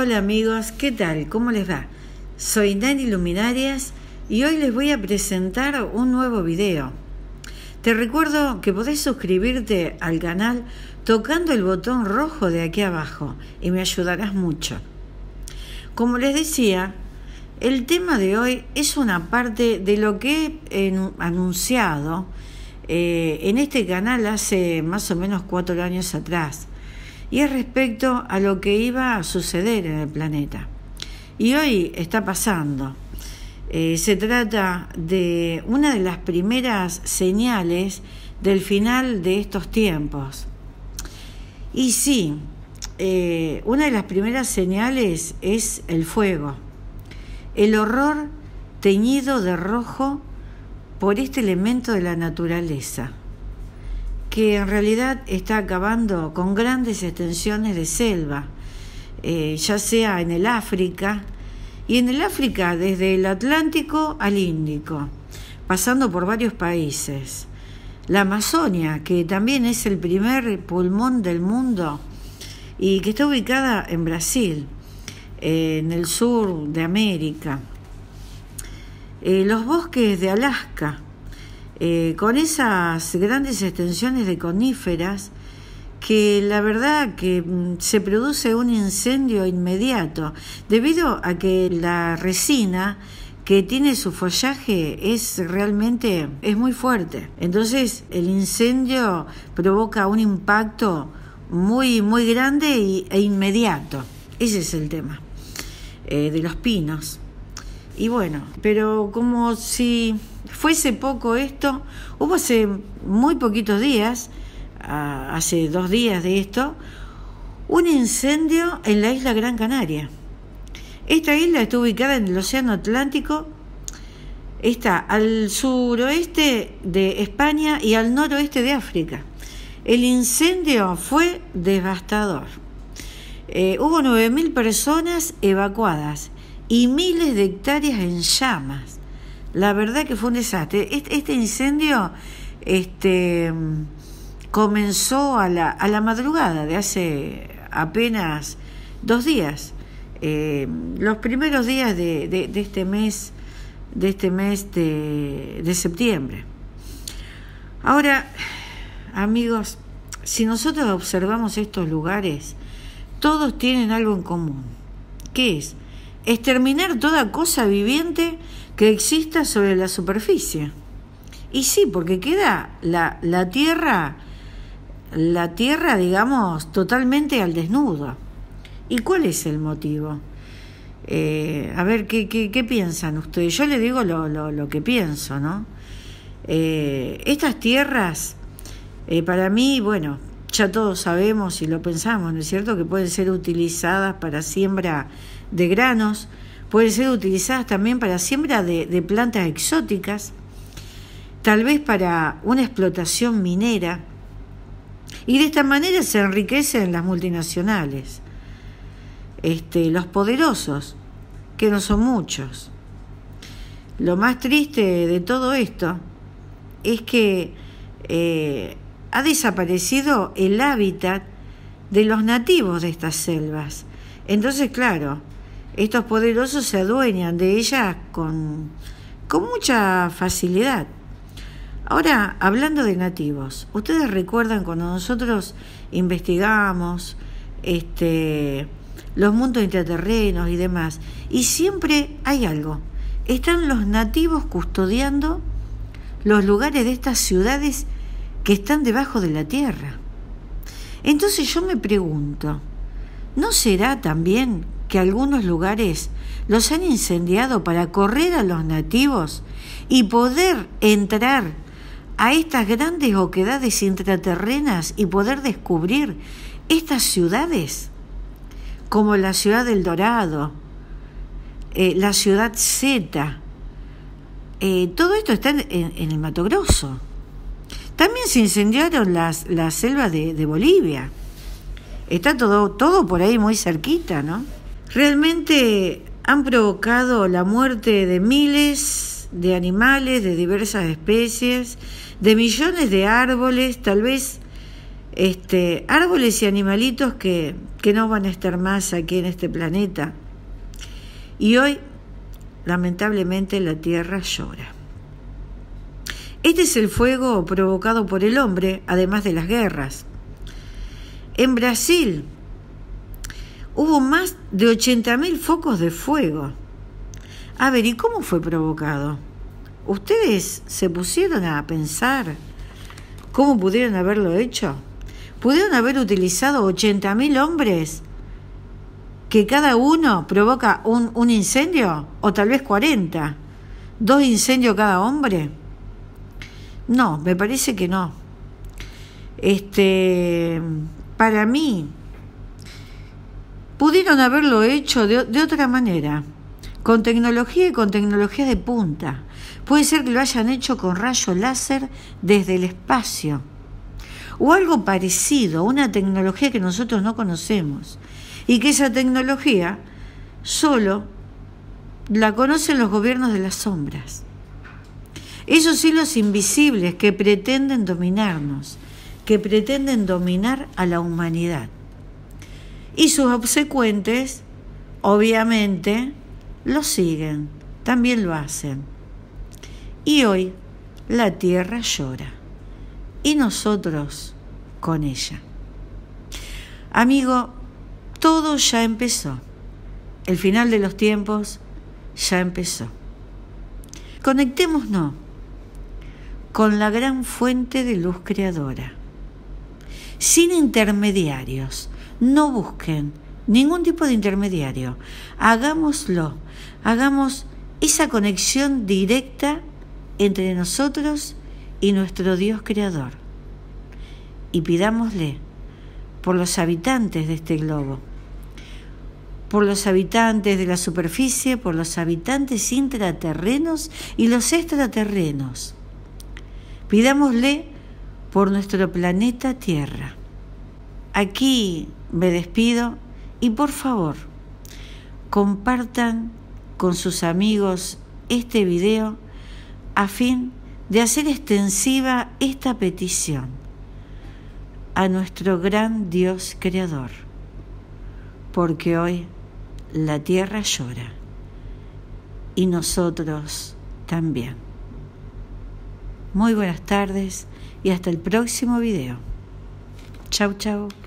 Hola amigos, ¿qué tal? ¿Cómo les va? Soy Nani Luminarias y hoy les voy a presentar un nuevo video. Te recuerdo que podés suscribirte al canal tocando el botón rojo de aquí abajo y me ayudarás mucho. Como les decía, el tema de hoy es una parte de lo que he anunciado en este canal hace más o menos 4 años atrás, y es respecto a lo que iba a suceder en el planeta. Y hoy está pasando. Se trata de una de las primeras señales del final de estos tiempos. Y sí, una de las primeras señales es el fuego, el horror teñido de rojo por este elemento de la naturaleza, que en realidad está acabando con grandes extensiones de selva, ya sea en el África, y en el África desde el Atlántico al Índico, pasando por varios países. La Amazonia, que también es el primer pulmón del mundo y que está ubicada en Brasil, en el sur de América. Los bosques de Alaska, con esas grandes extensiones de coníferas, que la verdad que se produce un incendio inmediato debido a que la resina que tiene su follaje es muy fuerte. Entonces el incendio provoca un impacto muy grande e inmediato. Ese es el tema de los pinos. Y bueno, pero como si fuese poco esto, hubo hace muy poquitos días, hace 2 días de esto, un incendio en la isla Gran Canaria. Esta isla está ubicada en el Océano Atlántico, está al suroeste de España y al noroeste de África. El incendio fue devastador. Hubo 9.000 personas evacuadas y miles de hectáreas en llamas. La verdad que fue un desastre. Este incendio comenzó a la madrugada de hace apenas 2 días. Los primeros días de este mes de septiembre. Ahora, amigos, si nosotros observamos estos lugares, todos tienen algo en común. ¿Qué es? Exterminar toda cosa viviente que exista sobre la superficie. Y sí, porque queda la tierra, digamos, totalmente al desnudo. ¿Y cuál es el motivo? A ver, ¿qué piensan ustedes? Yo les digo lo que pienso, ¿no? Estas tierras, para mí, bueno, ya todos sabemos y lo pensamos, ¿no es cierto?, que pueden ser utilizadas para siembra de granos, pueden ser utilizadas también para siembra de plantas exóticas, tal vez para una explotación minera, y de esta manera se enriquecen las multinacionales, los poderosos, que no son muchos. Lo más triste de todo esto es que ha desaparecido el hábitat de los nativos de estas selvas. Entonces, claro, estos poderosos se adueñan de ellas con mucha facilidad. Ahora, hablando de nativos, ¿ustedes recuerdan cuando nosotros investigamos los mundos intraterrenos y demás? Y siempre hay algo. Están los nativos custodiando los lugares de estas ciudades que están debajo de la tierra. Entonces yo me pregunto, ¿no será también que algunos lugares los han incendiado para correr a los nativos y poder entrar a estas grandes oquedades intraterrenas y poder descubrir estas ciudades? Como la ciudad del Dorado, la ciudad Z, todo esto está en el Mato Grosso. También se incendiaron las selvas de Bolivia. Está todo por ahí muy cerquita, ¿no? Realmente han provocado la muerte de miles de animales de diversas especies, de millones de árboles, tal vez árboles y animalitos que no van a estar más aquí en este planeta. Y hoy, lamentablemente, la tierra llora. Este es el fuego provocado por el hombre, además de las guerras. En Brasil hubo más de 80.000 focos de fuego. A ver, ¿y cómo fue provocado? ¿Ustedes se pusieron a pensar cómo pudieron haberlo hecho? ¿Pudieron haber utilizado 80.000 hombres que cada uno provoca un incendio? ¿O tal vez 40? ¿2 incendios cada hombre? No, me parece que no. Para mí, pudieron haberlo hecho de otra manera, con tecnología y con tecnología de punta. Puede ser que lo hayan hecho con rayos láser desde el espacio, o algo parecido, una tecnología que nosotros no conocemos, y que esa tecnología solo la conocen los gobiernos de las sombras. Esos hilos invisibles que pretenden dominarnos, que pretenden dominar a la humanidad. Y sus obsecuentes, obviamente, lo siguen, también lo hacen. Y hoy la tierra llora, y nosotros con ella. Amigo, todo ya empezó. El final de los tiempos ya empezó. Conectémonos con la gran fuente de luz creadora, sin intermediarios. No busquen ningún tipo de intermediario. Hagámoslo. Hagamos esa conexión directa entre nosotros y nuestro Dios creador. Y pidámosle por los habitantes de este globo, por los habitantes de la superficie, por los habitantes intraterrenos y los extraterrenos. Pidámosle por nuestro planeta Tierra. Aquí me despido y por favor, compartan con sus amigos este video a fin de hacer extensiva esta petición a nuestro gran Dios creador, porque hoy la tierra llora y nosotros también. Muy buenas tardes y hasta el próximo video. Chau, chau.